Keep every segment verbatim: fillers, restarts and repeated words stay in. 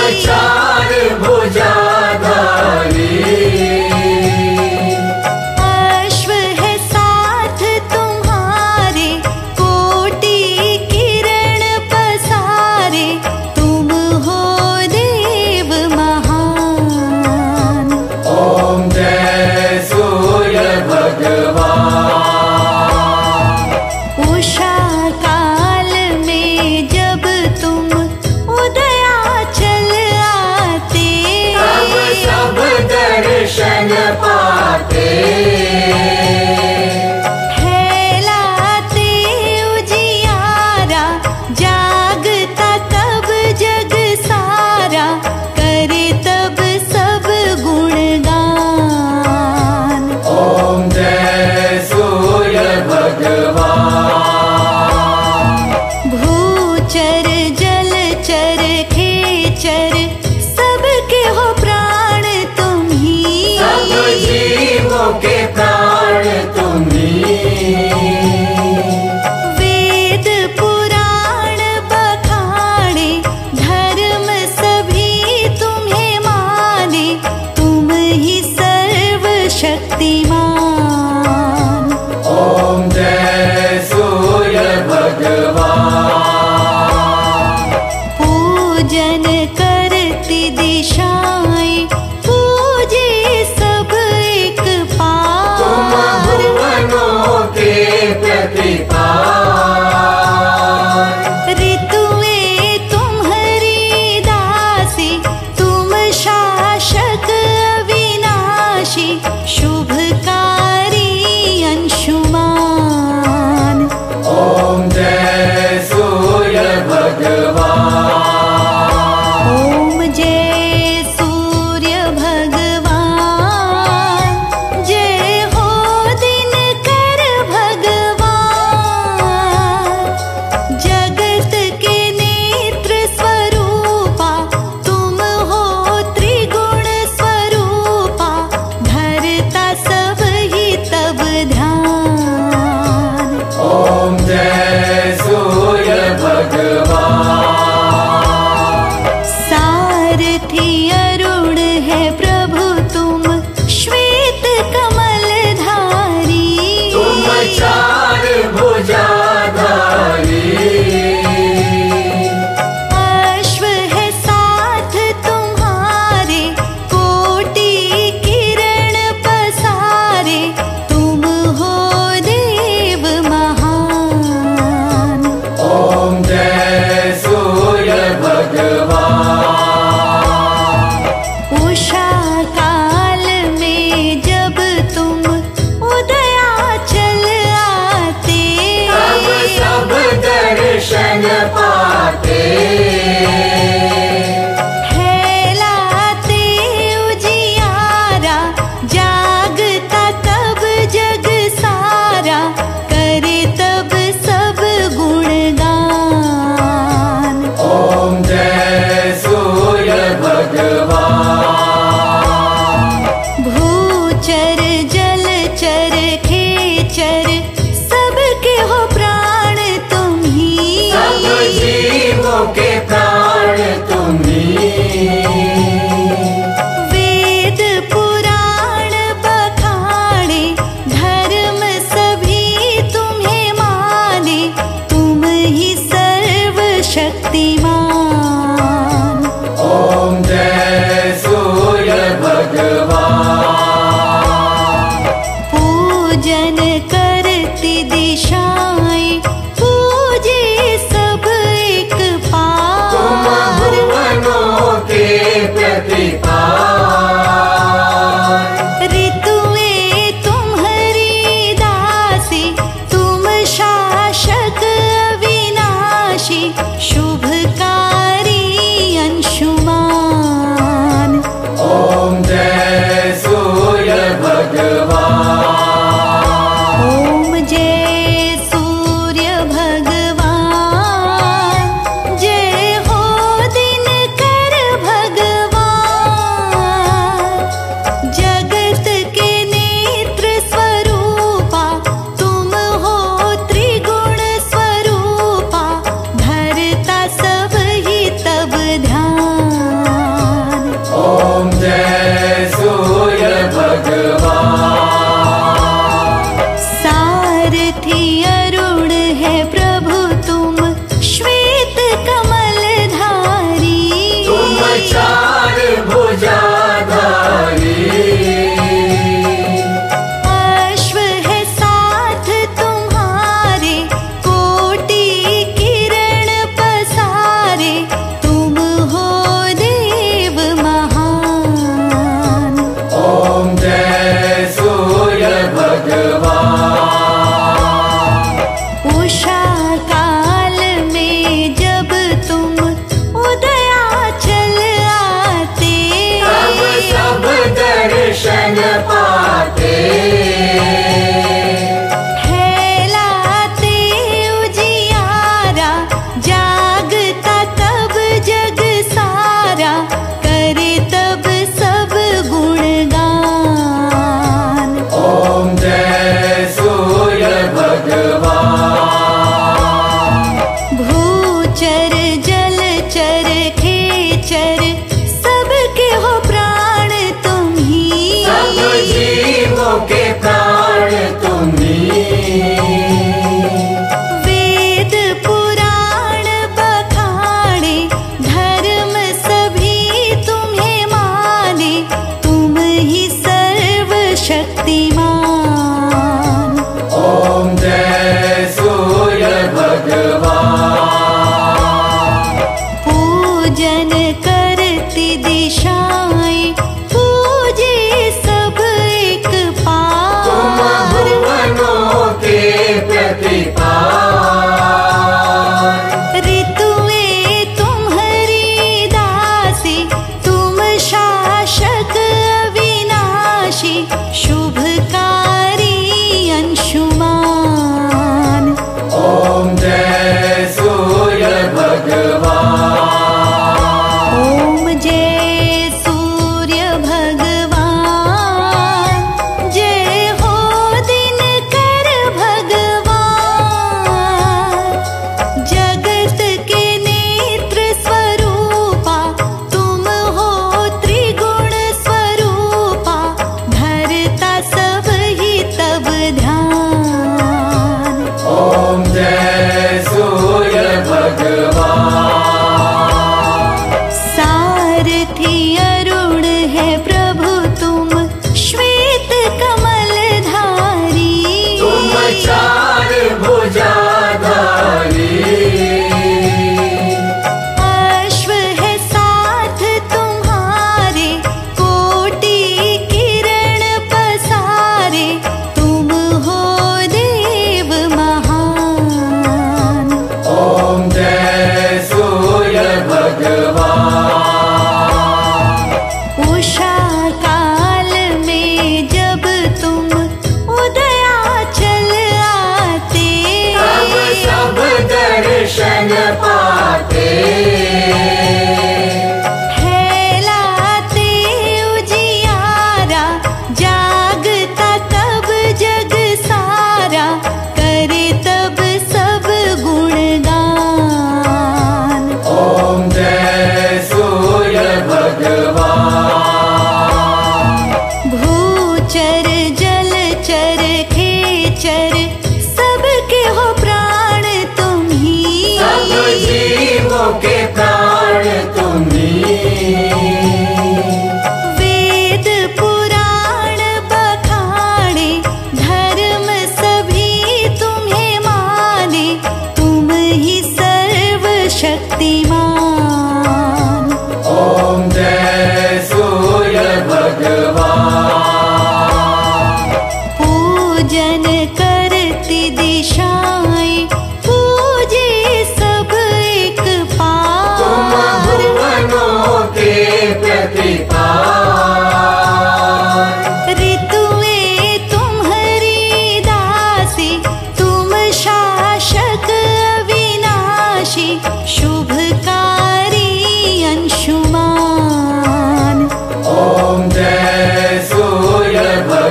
चार भुजाधारी। अश्व है साथ तुम्हारे, कोटि किरण पसारे, तुम हो देव महान। ओम जय सूर्य भगवान। उषा काल में जब तुम उदयाचल आते, तब सब दर्शन पाते। फैलाते उजियारा, जागता तब जग सारा, करे तब सब गुणगान। ओम जय सूर्य भगवान। भूचर जलचर खेचर, सबके हो प्राण तुम ही। सब जीवों के प्राण तुम्ही। वेद पुराण बखाने, धर्म सभी तुम्हें माने, तुम ही सर्वशक्तिमान। ओम जय सूर्य भगवान। पूजन करती दिशाएं, पूजे सब एक तुम पार। भुवनों के प्रतिपाल। ऋतुएं तुम्हारी दासी, तुम शासक अविनाशी, शुभकारी अंशुमान। ओम जय सूर्य भगवान। ओम जय सूर्य भगवान, जय हो दिनकर भगवान। जगत के नेत्र स्वरूपा, तुम हो त्रिगुण स्वरूपा, धरता सब ही तब ध्यान। ओम जय सूर्य भगवान। सारथी अरुण है प्रभु तुम, श्वेत कमलधारी। तुम चार भुजाधारी। अश्व है साथ तुम्हारे, कोटि किरण पसारे, तुम हो देव महान। ओम जय सूर्य भगवान। उषा काल में जब तुम उदयाचल आते, तब सब दर्शन पाते। फैलाते उजियारा, जागता तब जग सारा, करे तब सब गुणगान। ओम जय पूजन करती दिशाएं पूजे सब एक पार। तुम भुवनों के प्रतिपाल, ऋतुएं तुम्हारी दासी, तुम शासक अविनाशी, शुभकारी अंशुमान। ओम जय सूर्य भगवान, ओम जय सूर्य भगवान, जय हो दिनकर भगवान। जगत के नेत्र स्वरूपा, तुम हो त्रिगुण स्वरूपा, धरता सब ही तब ध्यान। ओम जय सूर्य भगवान, सारथी अरुण है प्रभु तुम, श्वेत कमल धारी। तुम चार भुजाधारी, अश्व है साथ तुम्हारे, कोटि किरण पसारे, तुम हो देव महान। ओम जय सूर्य भगवान, उषा काल में जब तुम उदयाचल आते, तब सब दर्शन पाते। फैलाते उजियारा, जागता तब जग सारा, करे तब सब गुणगान। ओम जय सूर्य भगवान, भूचर जलचर खेचर, सबके हो प्राण तुम ही। सब जीवों के प्राण तुम्ही। वेद पुराण बखाने, धर्म सभी तुम्हें माने, तुम ही सर्वशक्तिमान। ओम जय सूर्य भगवान, पूजन करती दिशाएं पूजे सब एक पार। तुम भुवनों के प्रतिपाल, ऋतुएं तुम्हारी दासी, तुम शासक अविनाशी, शुभकारी अंशुमान। ओम जय सूर्य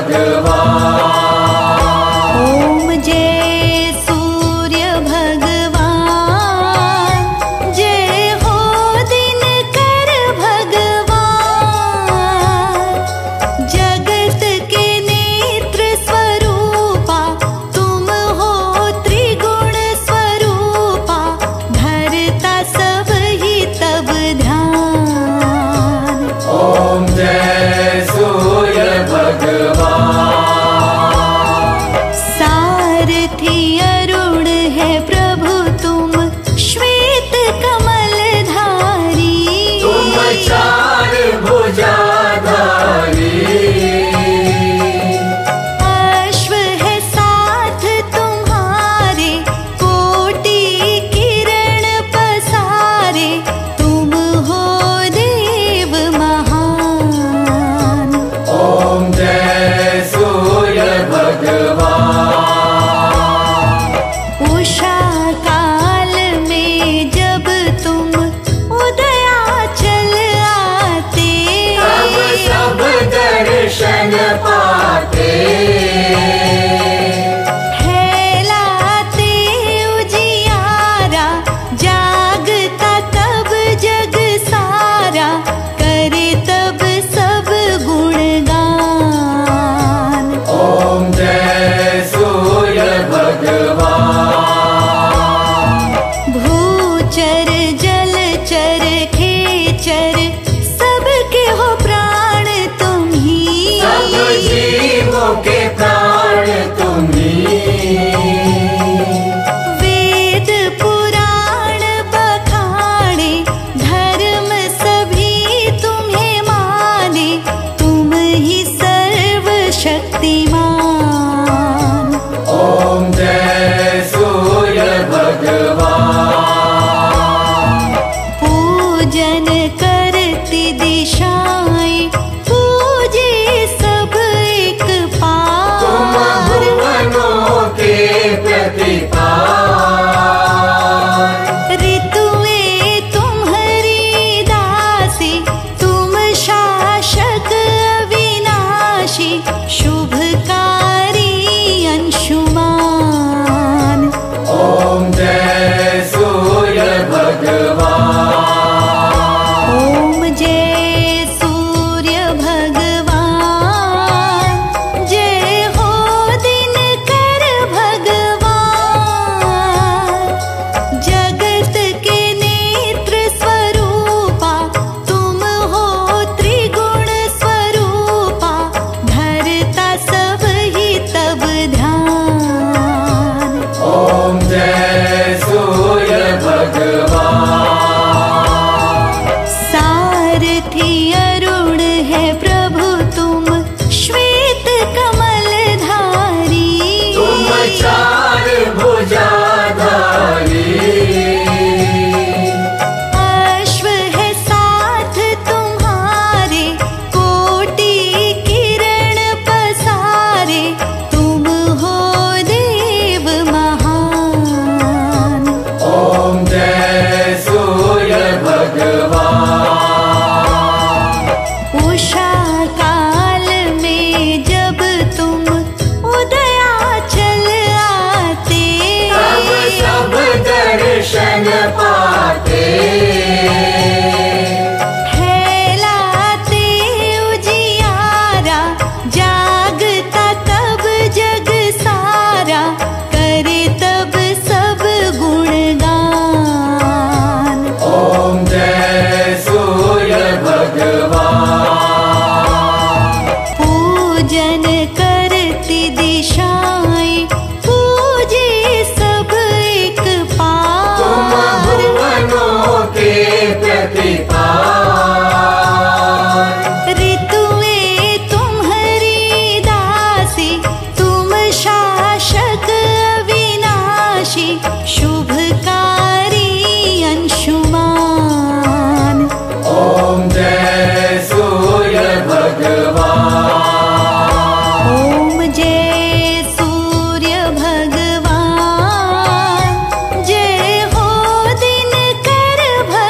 भगवान, ओम जय सूर्य भगवान, जय हो दिनकर भगवान। जगत के नेत्र स्वरूपा, तुम हो त्रिगुण स्वरूपा, धरता सब ही तब ध्यान। ओम जय सूर्य भगवान, सारथी अरुण है प्रभु तुम, श्वेत कमल धारी। तुम चार भुजाधारी, अश्व है साथ तुम्हारे, कोटि किरण पसारे, तुम हो देव महान। ओम जय सूर्य भगवान, उषा काल में जब तुम उदयाचल आते, तब सब दर्शन पाते। फैलाते उजियारा, जागता तब जग सारा, करे तब सब गुणगान। ओम जय सूर्य भगवान, भूचर जलचर खेचर, सबके हो प्राण तुम ही। सब जीवों के प्राण तुम्ही। वेद पुराण बखाने, धर्म करती दिशाएं पूजे सब एक तुम पार। भुवनों के प्रतिपाल। ऋतुएं तुम्हारी दासी, तुम शासक अविनाशी, शुभकारी अंशुमान। ओम जय सूर्य भगवान। ओम जय सूर्य भगवान, जय हो दिनकर भगवान। जगत के नेत्र स्वरूपा, तुम हो त्रिगुण स्वरूपा, धरता सब ही तब ध्यान। ओम जय सूर्य भगवान। सारथी अरुण है प्रभु तुम, श्वेत कमल धारी। तुम चार भुजाधारी। अश्व है साथ तुम्हारे, कोटि किरण पसारे, तुम हो देव महान। ओम जय सूर्य भगवान। उषा काल में जब तुम उदयाचल आते, तब सब दर्शन पाते। फैलाते उजियारा, जागता तब जग सारा, करे तब सब गुणगान। ओम जय सूर्य भगवान। पूजन करती दिशाएं पूजे सब एक तुम पार। भुवनों के प्रतिपाल। ऋतुएं तुम्हारी दासी, तुम शासक अविनाशी, शुभकारी अंशुमान। ओम जय सूर्य भगवान। ओम जय सूर्य भगवान, जय हो दिनकर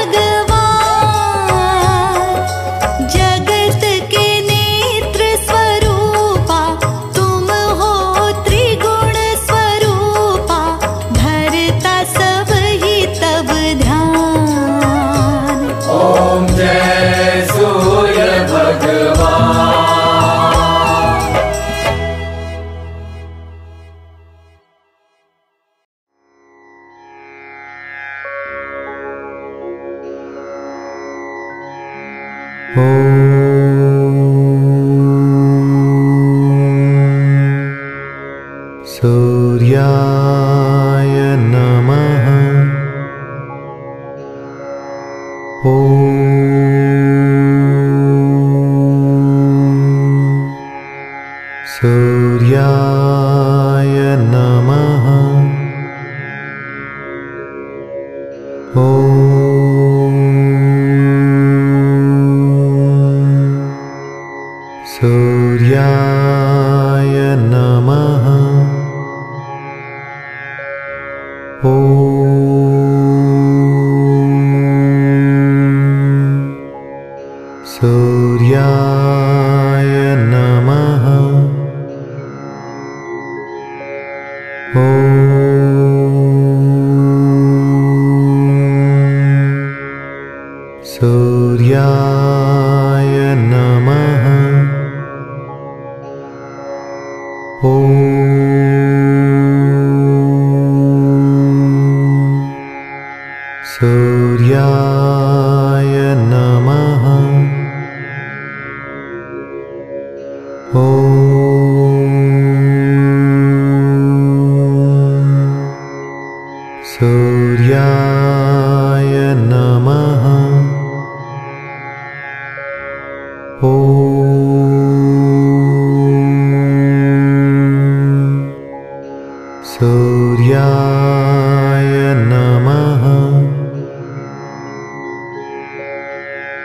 भगवान। जगत के नेत्र स्वरूपा, तुम हो त्रिगुण स्वरूपा, धरता सब ही तब ध्यान। ओम जय सूर्य भगवान। सूर्याय नमः। ॐ सूर्याय नमः। ॐ सूर्याय नमः। ॐ सूर्याय नमः। ॐ सूर्याय नमः। ॐ सूर्याय नमः। ॐ सूर्याय नमः। ॐ सूर्याय नमः।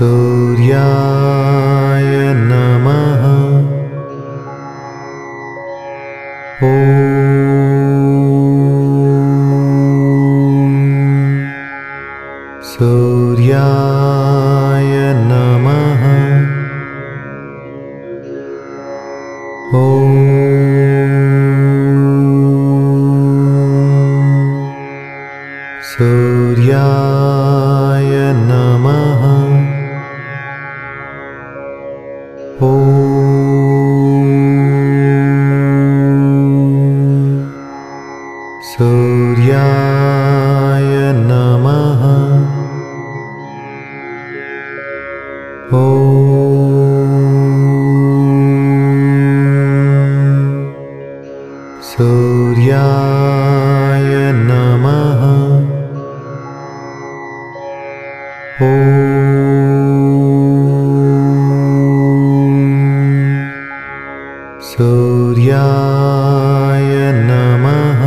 सूर्याय नमः। ॐ सूर्याय नमः। ॐ सूर्याय नमः। ॐ सूर्याय नमः। ॐ सूर्याय नमः। ॐ सूर्याय नमः।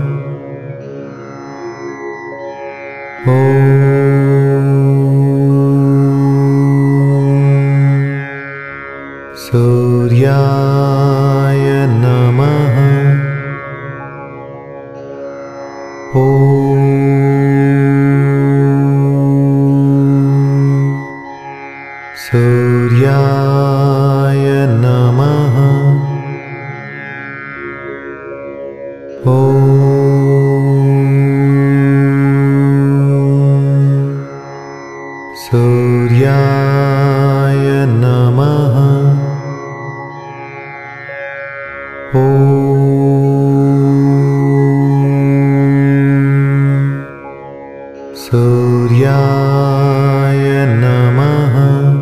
ॐ सूर्याय नमः। ॐ सूर्याय नमः। ॐ सूर्याय नमः। ॐ सूर्याय नमः।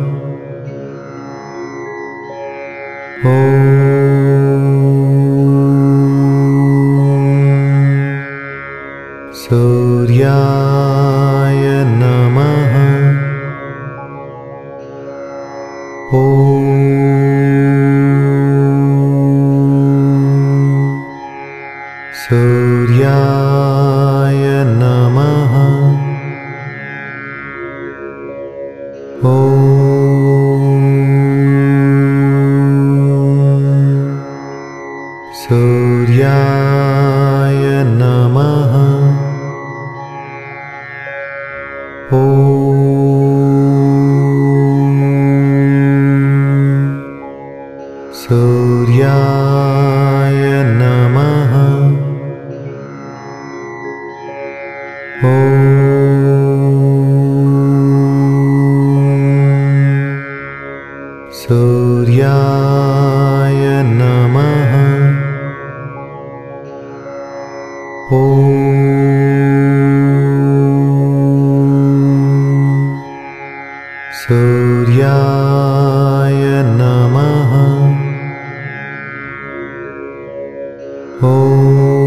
ॐ सूर्याय नमः। ॐ सूर्याय नमः। ॐ सूर्याय नमः। ॐ सूर्याय नमः। ॐ सूर्याय नमः। ॐ सूर्याय नमः। ॐ